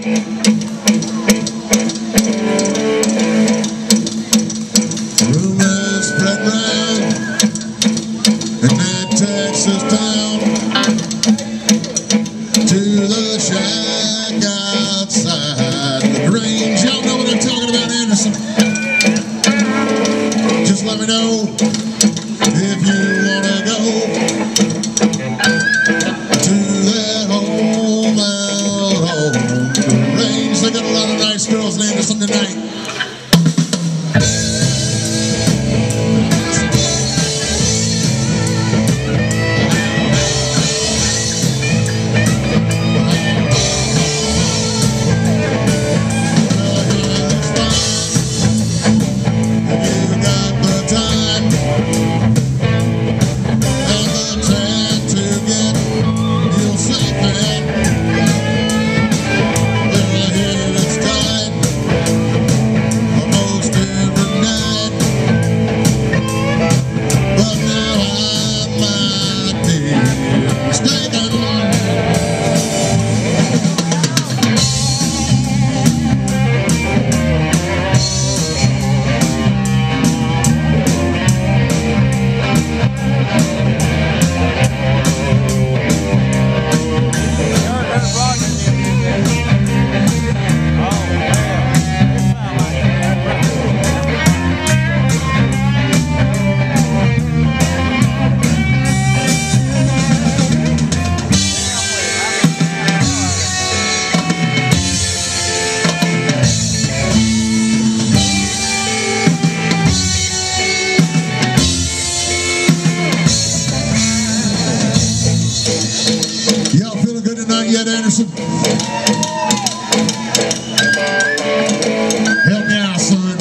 Rumors spread round in that Texas town, to the shack outside the range. Y'all know what I'm talking about, Anderson. Just let me know if you wanna go to that home out on the range. They got a lot of nice girls in Anderson tonight. Y'all feeling good tonight yet, Anderson? Help me out, son.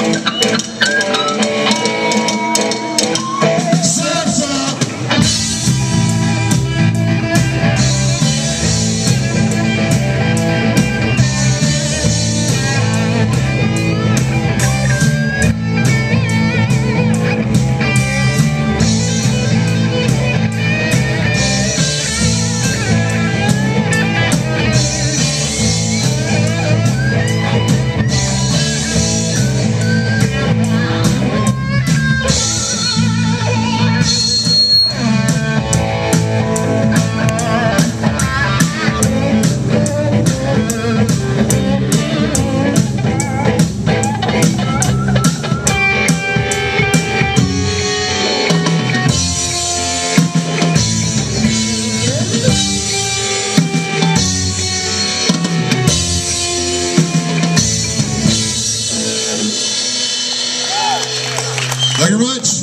Surf's up. Thank you very much.